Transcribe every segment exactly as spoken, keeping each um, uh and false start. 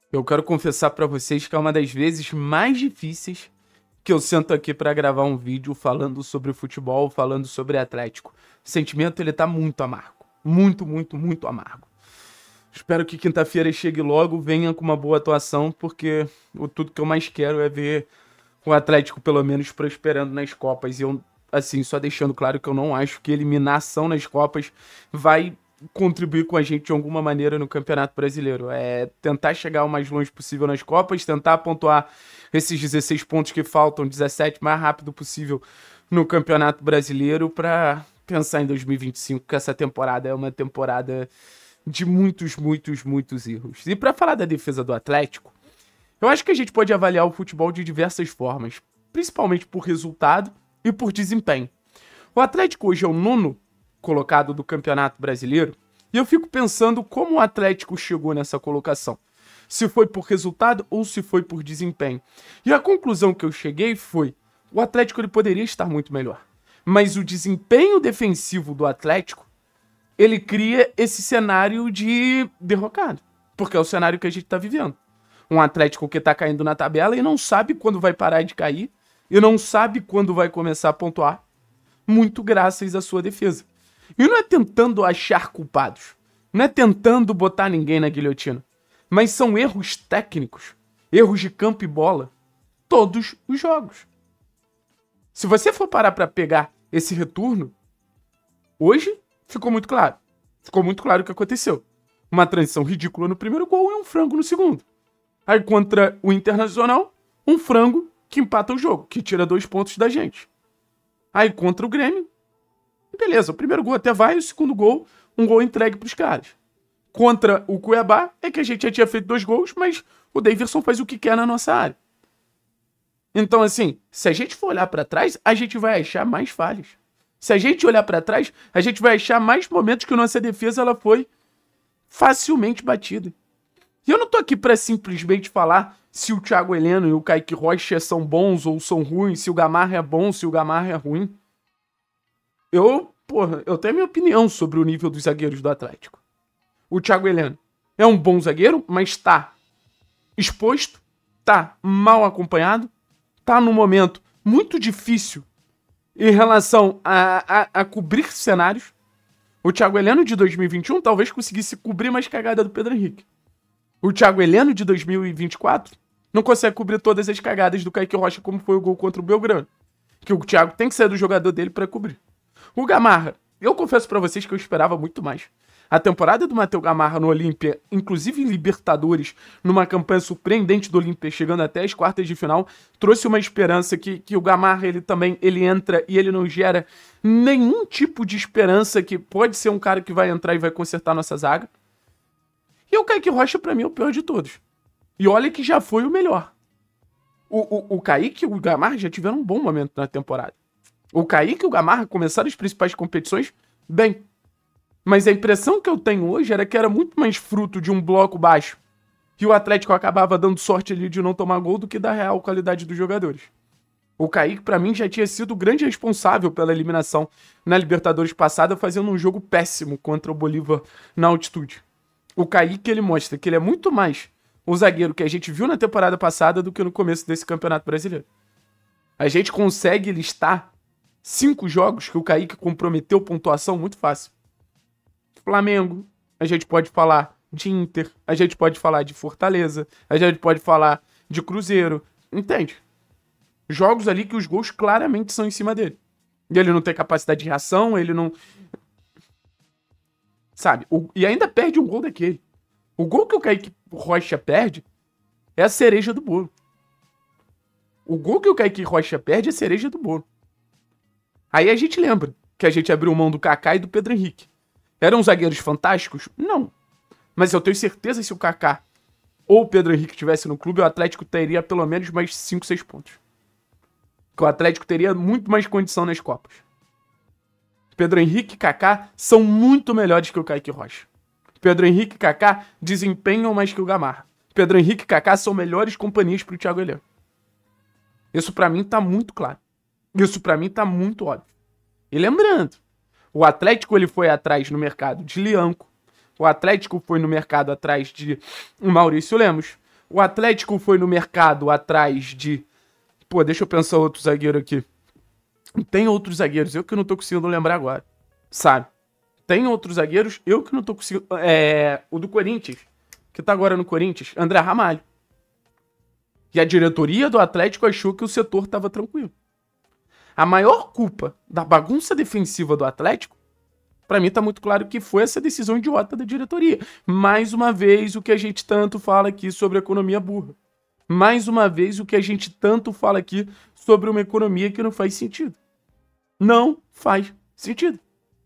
Eu quero confessar pra vocês que é uma das vezes mais difíceis que eu sento aqui pra gravar um vídeo falando sobre futebol, falando sobre Atlético. O sentimento, ele tá muito amargo. Muito, muito, muito amargo. Espero que quinta-feira chegue logo, venha com uma boa atuação, porque o tudo que eu mais quero é ver o Atlético, pelo menos, prosperando nas Copas. E eu, assim, só deixando claro que eu não acho que eliminação nas Copas vai contribuir com a gente de alguma maneira no Campeonato Brasileiro. É tentar chegar o mais longe possível nas Copas, tentar pontuar esses dezesseis pontos que faltam, dezessete, mais rápido possível no Campeonato Brasileiro, para pensar em dois mil e vinte e cinco, que essa temporada é uma temporada de muitos, muitos, muitos erros. E para falar da defesa do Atlético, eu acho que a gente pode avaliar o futebol de diversas formas, principalmente por resultado e por desempenho. O Atlético hoje é o nono colocado do Campeonato Brasileiro, e eu fico pensando como o Atlético chegou nessa colocação. Se foi por resultado ou se foi por desempenho. E a conclusão que eu cheguei foi: o Atlético ele poderia estar muito melhor, mas o desempenho defensivo do Atlético, ele cria esse cenário de derrocado, porque é o cenário que a gente está vivendo. Um Atlético que está caindo na tabela e não sabe quando vai parar de cair, e não sabe quando vai começar a pontuar, muito graças à sua defesa. E não é tentando achar culpados, não é tentando botar ninguém na guilhotina, mas são erros técnicos, erros de campo e bola, todos os jogos. Se você for parar para pegar esse retorno, hoje ficou muito claro. Ficou muito claro o que aconteceu. Uma transição ridícula no primeiro gol e um frango no segundo. Aí contra o Internacional, um frango que empata o jogo, que tira dois pontos da gente. Aí contra o Grêmio, beleza, o primeiro gol até vai, o segundo gol, um gol entregue pros caras. Contra o Cuiabá, é que a gente já tinha feito dois gols, mas o Davidson faz o que quer na nossa área. Então, assim, se a gente for olhar pra trás, a gente vai achar mais falhas. Se a gente olhar pra trás, a gente vai achar mais momentos que a nossa defesa ela foi facilmente batida. E eu não tô aqui pra simplesmente falar se o Thiago Heleno e o Kaique Rocha são bons ou são ruins, se o Gamarra é bom, se o Gamarra é ruim. Eu, porra, eu tenho a minha opinião sobre o nível dos zagueiros do Atlético. O Thiago Heleno é um bom zagueiro, mas tá exposto, tá mal acompanhado, tá num momento muito difícil em relação a, a, a cobrir cenários. O Thiago Heleno de dois mil e vinte e um talvez conseguisse cobrir mais cagada do Pedro Henrique. O Thiago Heleno de dois mil e vinte e quatro não consegue cobrir todas as cagadas do Kaique Rocha, como foi o gol contra o Belgrano. Que o Thiago tem que ser do jogador dele pra cobrir. O Gamarra, eu confesso pra vocês que eu esperava muito mais. A temporada do Matheus Gamarra no Olímpia, inclusive em Libertadores, numa campanha surpreendente do Olímpia, chegando até as quartas de final, trouxe uma esperança que, que o Gamarra, ele também, ele entra e ele não gera nenhum tipo de esperança que pode ser um cara que vai entrar e vai consertar nossa zaga. E o Kaique Rocha, pra mim, é o pior de todos. E olha que já foi o melhor. O, o, o Kaique e o Gamarra já tiveram um bom momento na temporada. O Kaique e o Gamarra começaram as principais competições bem. Mas a impressão que eu tenho hoje era que era muito mais fruto de um bloco baixo, que o Atlético acabava dando sorte ali de não tomar gol, do que da real qualidade dos jogadores. O Kaique, pra mim, já tinha sido o grande responsável pela eliminação na Libertadores passada, fazendo um jogo péssimo contra o Bolívar na altitude. O Kaique, ele mostra que ele é muito mais o zagueiro que a gente viu na temporada passada do que no começo desse Campeonato Brasileiro. A gente consegue listar cinco jogos que o Kaique comprometeu pontuação muito fácil. Flamengo, a gente pode falar de Inter, a gente pode falar de Fortaleza, a gente pode falar de Cruzeiro, entende? Jogos ali que os gols claramente são em cima dele. E ele não tem capacidade de reação, ele não... Sabe? O... E ainda perde um gol daquele. O gol que o Kaique Rocha perde é a cereja do bolo. O gol que o Kaique Rocha perde é a cereja do bolo. Aí a gente lembra que a gente abriu mão do Kaká e do Pedro Henrique. Eram zagueiros fantásticos? Não. Mas eu tenho certeza que se o Kaká ou o Pedro Henrique estivesse no clube, o Atlético teria pelo menos mais cinco, seis pontos. Que o Atlético teria muito mais condição nas Copas. Pedro Henrique e Kaká são muito melhores que o Kaique Rocha. Pedro Henrique e Kaká desempenham mais que o Gamarra. Pedro Henrique e Kaká são melhores companhias pro Thiago Heleno. Isso pra mim tá muito claro. Isso pra mim tá muito óbvio. E lembrando, o Atlético ele foi atrás no mercado de Lianco. O Atlético foi no mercado atrás de Maurício Lemos. O Atlético foi no mercado atrás de... Pô, deixa eu pensar outro zagueiro aqui. Tem outros zagueiros, eu que não tô conseguindo lembrar agora, sabe? Tem outros zagueiros, eu que não tô conseguindo... É... O do Corinthians, que tá agora no Corinthians, André Ramalho. E a diretoria do Atlético achou que o setor tava tranquilo. A maior culpa da bagunça defensiva do Atlético, pra mim tá muito claro que foi essa decisão idiota da diretoria. Mais uma vez, o que a gente tanto fala aqui sobre economia burra. Mais uma vez, o que a gente tanto fala aqui sobre uma economia que não faz sentido. Não faz sentido.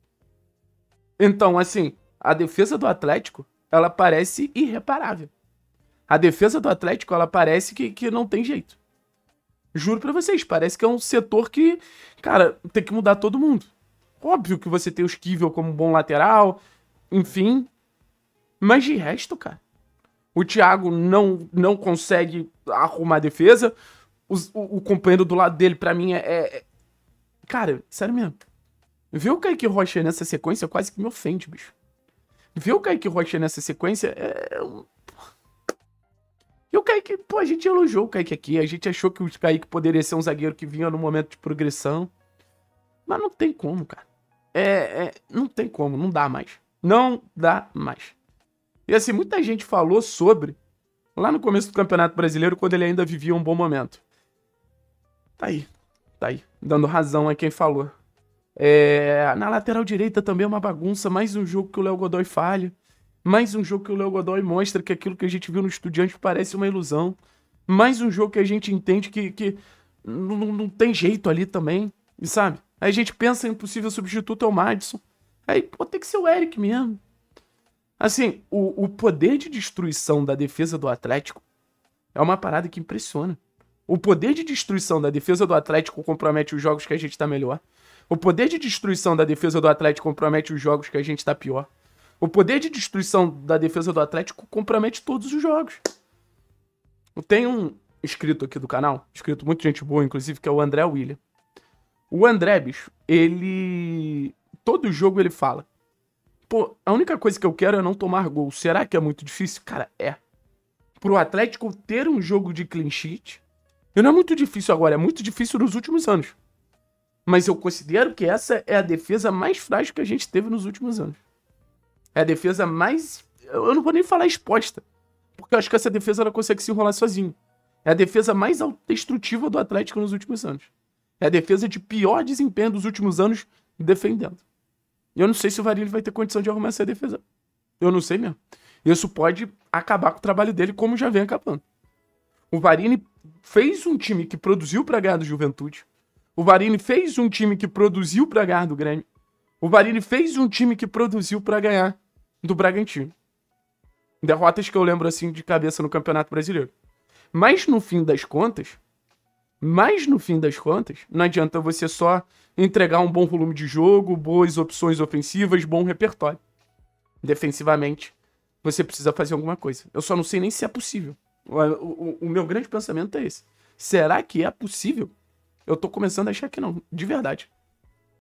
Então, assim, a defesa do Atlético, ela parece irreparável. A defesa do Atlético, ela parece que, que não tem jeito. Juro pra vocês, parece que é um setor que, cara, tem que mudar todo mundo. Óbvio que você tem o Esquivel como um bom lateral, enfim. Mas de resto, cara, o Thiago não, não consegue arrumar a defesa. O, o, o companheiro do lado dele, pra mim, é, é... Cara, sério mesmo. Ver o Kaique Rocha nessa sequência quase que me ofende, bicho. Ver o Kaique Rocha nessa sequência é... E o Kaique, pô, a gente elogiou o Kaique aqui, a gente achou que o Kaique poderia ser um zagueiro que vinha no momento de progressão. Mas não tem como, cara. É, é, não tem como, não dá mais. Não dá mais. E assim, muita gente falou sobre, lá no começo do Campeonato Brasileiro, quando ele ainda vivia um bom momento. Tá aí, tá aí, dando razão a quem falou. É, na lateral direita também é uma bagunça, mais um jogo que o Léo Godoy falha. Mais um jogo que o Léo Godoy mostra que aquilo que a gente viu no Estudiantes parece uma ilusão. Mais um jogo que a gente entende que, que não, não tem jeito ali também, sabe? Aí a gente pensa em possível substituto ao Madison. Aí pode ter que ser o Eric mesmo. Assim, o, o poder de destruição da defesa do Atlético é uma parada que impressiona. O poder de destruição da defesa do Atlético compromete os jogos que a gente tá melhor. O poder de destruição da defesa do Atlético compromete os jogos que a gente tá pior. O poder de destruição da defesa do Atlético compromete todos os jogos. Tem um inscrito aqui do canal, inscrito muito gente boa, inclusive, que é o André William. O André, bicho, ele... Todo jogo ele fala: pô, a única coisa que eu quero é não tomar gol. Será que é muito difícil? Cara, é. Pro Atlético ter um jogo de clean sheet, e não é muito difícil agora, é muito difícil nos últimos anos. Mas eu considero que essa é a defesa mais frágil que a gente teve nos últimos anos. É a defesa mais... Eu não vou nem falar exposta, porque eu acho que essa defesa ela consegue se enrolar sozinho. É a defesa mais autodestrutiva do Atlético nos últimos anos. É a defesa de pior desempenho dos últimos anos defendendo. E eu não sei se o Varini vai ter condição de arrumar essa defesa. Eu não sei mesmo. Isso pode acabar com o trabalho dele, como já vem acabando. O Varini fez um time que produziu pra ganhar do Juventude. O Varini fez um time que produziu pra ganhar do Grêmio. O Varini fez um time que produziu pra ganhar do Bragantino. Derrotas que eu lembro assim de cabeça no Campeonato Brasileiro. Mas no fim das contas, mas no fim das contas, não adianta você só entregar um bom volume de jogo, boas opções ofensivas, bom repertório. Defensivamente, você precisa fazer alguma coisa. Eu só não sei nem se é possível. O, o, o meu grande pensamento é esse. Será que é possível? Eu tô começando a achar que não, de verdade.